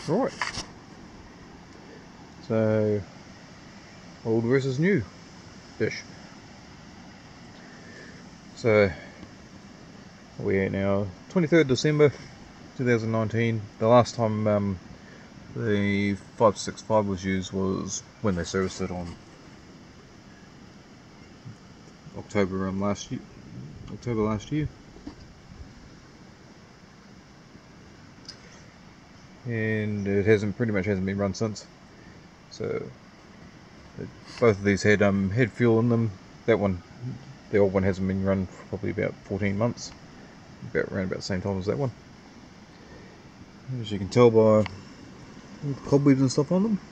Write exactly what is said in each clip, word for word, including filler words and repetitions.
Right. So, old versus new fish. So, we're now twenty-third December two thousand nineteen. The last time um, the five sixty-five was used was when they serviced it on October um, last year. October last year. And it hasn't pretty much hasn't been run since. So it, both of these had um had fuel in them. That one, the old one, hasn't been run for probably about fourteen months, about around about the same time as that one. As you can tell by cobwebs and stuff on them.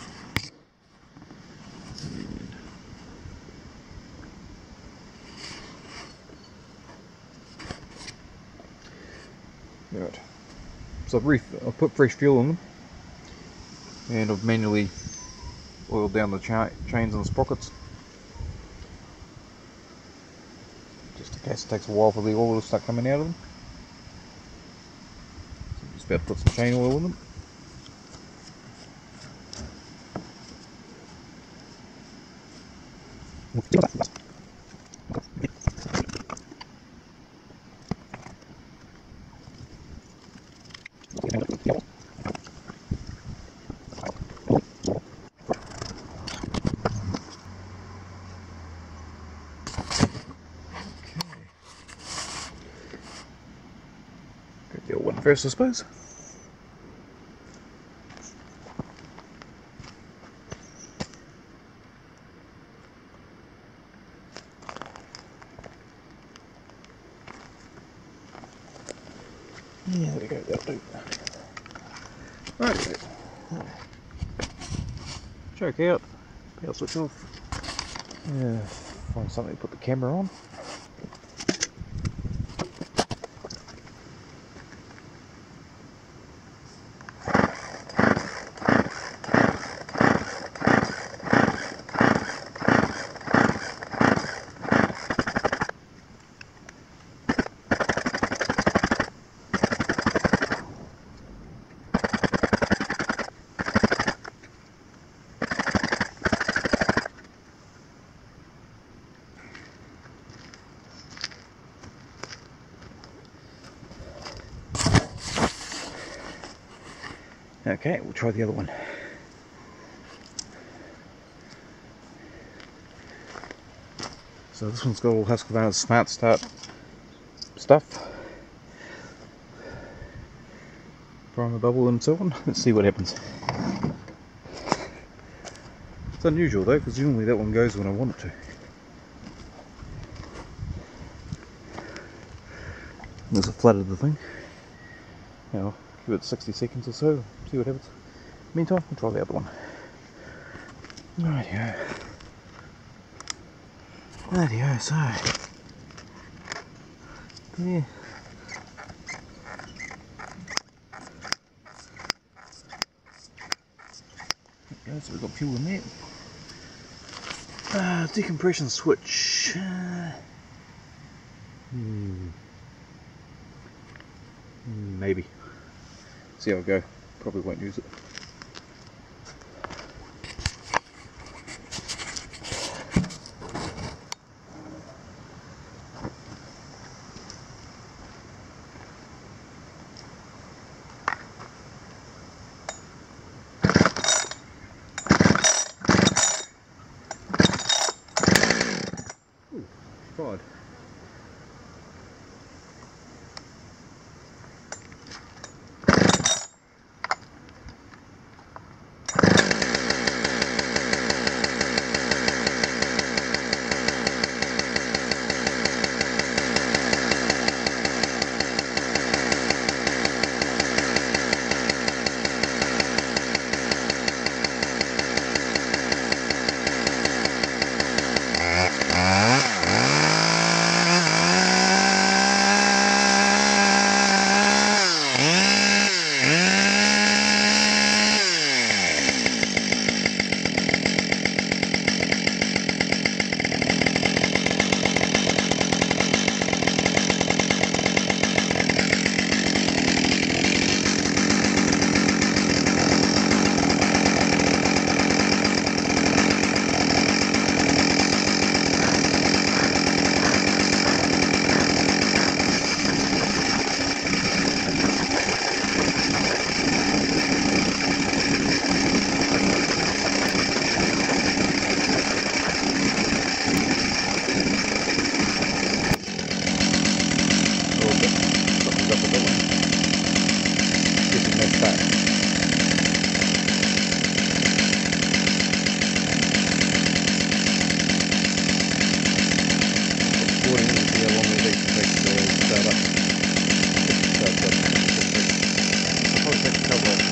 Right. So I've, re I've put fresh fuel in them, and I've manually oiled down the cha chains and the sprockets, just in case it takes a while for the oil to start coming out of them. So I'm just about to put some chain oil in them. Grab the old one first, I suppose. Yeah, there we go, that'll do. Right, choke out, power switch off. Yeah, find something to put the camera on. Okay, we'll try the other one. So this one's got all Husqvarna Smart Start stuff. Primer bubble and so on. Let's see what happens. It's unusual though, because normally that one goes when I want it to. There's a flood of the thing. Now, give it sixty seconds or so, see what happens. Meantime, we'll try the other one. Rightio. Rightio, so. Yeah. Okay, so we've got fuel in there. Uh, decompression switch. Uh, hmm. Maybe. See how I go. Probably won't use it. Ooh, fried. God bless.